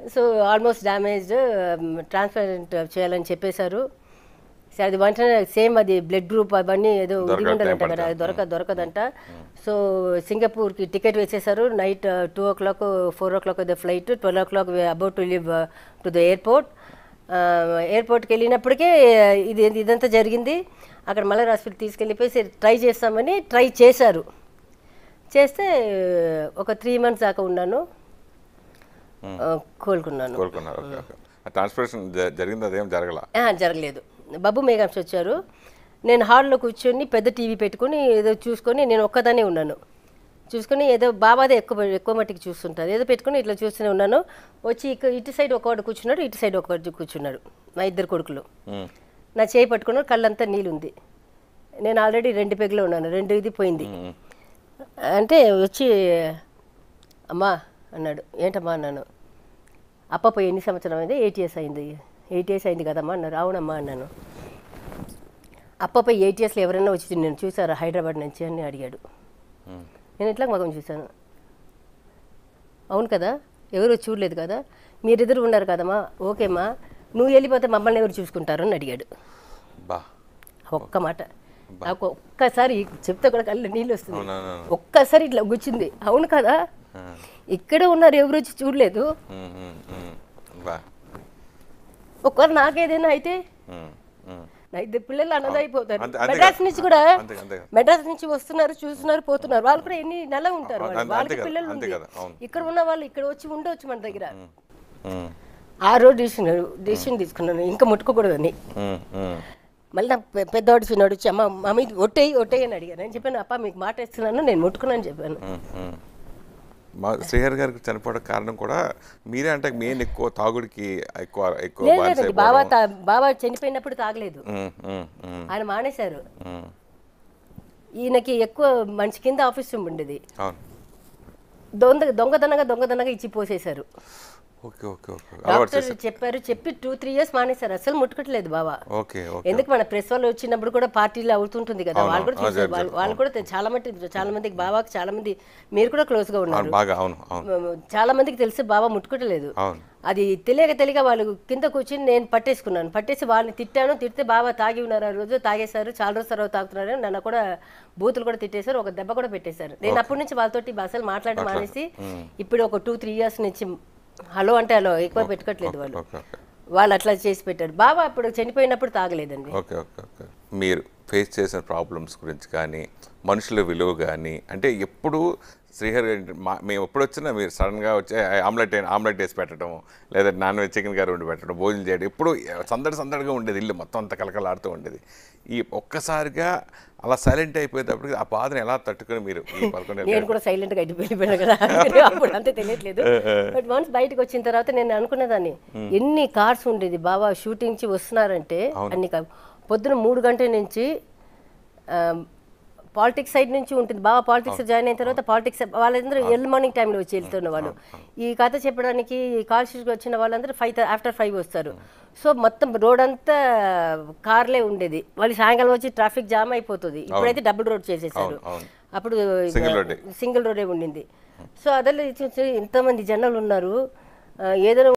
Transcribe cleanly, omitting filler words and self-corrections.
So almost damaged, transplant చేయాలని చెప్పేశారు. సరే అది వెంటనే సేమ్ అది బ్లడ్ గ్రూప్ అవన్నీ ఏదో ఇది ఉండాలంట కదా, అది దొరకదంట. సో సింగపూర్కి టికెట్ వేసేసారు. Night 2 o'clock 4 o'clock the flight, 12 o'clock about to leave to the airport. ఎయిర్పోర్ట్కి వెళ్ళినప్పటికే ఇదంతా జరిగింది. అక్కడ మలర్ హాస్పిటల్ తీసుకెళ్ళిపోయి ట్రై చేస్తామని ట్రై చేశారు. చేస్తే ఒక 3 months దాకా ఉన్నాను, కోలుకున్నాను. ట్రాన్స్ప్లాంటేషన్ జరిగింది, అదేం జరగలేదు. బాబు మేఘాంశ వచ్చారు. నేను హాల్లో కూర్చొని పెద్ద టీవీ పెట్టుకుని ఏదో చూసుకొని, నేను ఒక్కదానే ఉన్నాను. చూసుకొని ఏదో బాబాదే ఎక్కువ మట్టికి చూస్తుంటారు, ఏదో పెట్టుకుని ఇట్లా చూస్తూనే ఉన్నాను. వచ్చి ఇటు సైడ్ ఒకవాడు కూర్చున్నాడు, ఇటు సైడ్ ఒకవాడు కూర్చున్నాడు. మా 2 కొడుకులు నా చేయి పట్టుకున్నాడు. కళ్ళంతా నీళ్ళుంది. నేను ఆల్రెడీ 2 పెగ్లో ఉన్నాను, 2 ఇది పోయింది. అంటే వచ్చి అమ్మా అన్నాడు. ఏంటమ్మా అన్నాను. అప్ప ఎన్ని సంవత్సరం అయింది? 8 years అయింది. 8 years అయింది కదమ్మా అన్నారు. అవునమ్మా అన్నాను. అప్పపై 8 yearsలో ఎవరైనా వచ్చి నేను చూసారా హైదరాబాద్ నుంచి అని అడిగాడు. నేను ఇట్లా మగం చూశాను. అవును కదా, ఎవరు చూడలేదు కదా, మీరిద్దరు ఉన్నారు కదమ్మా. ఓకేమ్మా, నువ్వు వెళ్ళిపోతే మమ్మల్ని ఎవరు చూసుకుంటారు అని అడిగాడు. ఒక్క మాట నాకు ఒక్కసారి చెప్తే కూడా కళ్ళు నీళ్ళు వస్తుంది. ఒక్కసారి ఇట్లా గుచ్చింది. అవును కదా, ఇక్కడే ఉన్నారు, ఎవరు వచ్చి చూడలేదు. ఒక్కరు నాకేదైనా అయితే నా 2 పిల్లలు అన్నదైపోతారు. మెడ్రాస్ నుంచి వస్తున్నారు, చూస్తున్నారు, పోతున్నారు. వాళ్ళు కూడా ఎన్ని నెల ఉంటారు, వాళ్ళకి పిల్లలు ఉంది. ఇక్కడ ఉన్న వాళ్ళు ఇక్కడ వచ్చి ఉండవచ్చు మన దగ్గర. ఆ రోజు డిసిషన్ తీసుకున్నాను, ఇంకా ముట్టుకోకూడదని. మళ్ళీ నా పెద్దవాడు చిన్నవాడు వచ్చి అమ్మ మమ్మీ ఒట్టేయి అని అడిగాను. నేను చెప్పాను, అప్ప మీకు మాట ఇస్తున్నాను, నేను ముట్టుకున్నాను చెప్పాను. శ్రీహరి గారికి చనిపోవడం కారణం కూడా మీరే అంటే మెయిన్ ఎక్కువ తాగుడికి ఎక్కువ బాబా చనిపోయినప్పుడు తాగలేదు, ఆయన మానేశారు. ఈయనకి ఎక్కువ మంచి కింద ఆఫీస్ రూమ్ ఉండేది, దొంగతనంగా ఇచ్చి పోసేశారు. డాక్టర్ చెప్పారు, చెప్పి 2-3 years మానేశారు. అసలు ముట్టుకట్లేదు బాబా. ఎందుకు మన ప్రెస్ వాళ్ళు వచ్చినప్పుడు కూడా పార్టీలు అవుతుంటుంది కదా, వాళ్ళు కూడా చూసారు. వాళ్ళు కూడా చాలా మందికి బాబాకి చాలా మంది, మీరు కూడా క్లోజ్ గా ఉన్నారు, చాలా మందికి తెలిసి బాబా ముట్టుకట్టలేదు. అది తెలియక వాళ్ళు కింద కూర్చొని నేను పట్టేసి వాళ్ళని తిడితే బాబా తాగి ఉన్నారు, ఆ రోజు తాగేశారు, చాలా రోజు తర్వాత తాగుతున్నారు. నన్ను కూడా బూతులు కూడా తిట్టేశారు, ఒక దెబ్బ కూడా పెట్టేశారు. నేను అప్పటి నుంచి వాళ్ళతోటి అసలు మాట్లాడడం మానేసి ఇప్పుడు ఒక 2-3 years నుంచి హలో అంటే హలో ఎక్కువ పెట్టుకోవట్లేదు. వాళ్ళు అట్లా చేసి పెట్టారు. బాబా అప్పుడు చనిపోయినప్పుడు తాగలేదండి. మీరు ఫేస్ చేసిన ప్రాబ్లమ్స్ గురించి కానీ, మనుషుల విలువ కానీ, అంటే ఎప్పుడు శ్రీహరి మేము ఎప్పుడు వచ్చినా మీరు సడన్గా వచ్చి ఆమ్లెట్ వేసి పెట్టడం, లేదా నాన్-వెజ్ చికెన్ కర్రీ వండి పెట్టడం, భోజనం చేయడం, ఎప్పుడు సందడిగా ఉండేది, ఇల్లు మొత్తం అంతా కలకలాడుతూ ఉండేది. ఈ ఒక్కసారిగా అలా సైలెంట్ అయిపోయేటప్పుడు ఆ బాధను ఎలా తట్టుకుని మీరు? నేను కూడా సైలెంట్గా వెళ్ళిపోయాను కదా, అప్పుడు అంతే తెలియట్లేదు. బట్ వన్స్ బయటకు వచ్చిన తర్వాత నేను అనుకునేదాన్ని, ఎన్ని కార్స్ ఉండేది బాబా షూటింగ్ నుంచి వస్తున్నారంటే అన్ని. పొద్దున 3 గంటల నుంచి పాలిటిక్స్ సైడ్ నుంచి ఉంటుంది. బాగా పాలిటిక్స్ జాయిన్ అయిన తర్వాత పాలిటిక్స్ వాళ్ళందరూ ఎర్లీ మార్నింగ్ టైంలో వచ్చి వెళ్తున్న వాళ్ళు. ఈ కథ చెప్పడానికి కాల్ షీట్కి వచ్చిన వాళ్ళందరూ ఆఫ్టర్ 5 వస్తారు. సో మొత్తం రోడ్ అంతా కార్లే ఉండేది. వాళ్ళు సాయంకాలం వచ్చి ట్రాఫిక్ జామ్ అయిపోతుంది. ఇప్పుడైతే డబుల్ రోడ్ చేసేసారు, అప్పుడు సింగిల్ రోడే ఉండింది. సో అదే ఇంతమంది జనాలు ఉన్నారు, ఏదైనా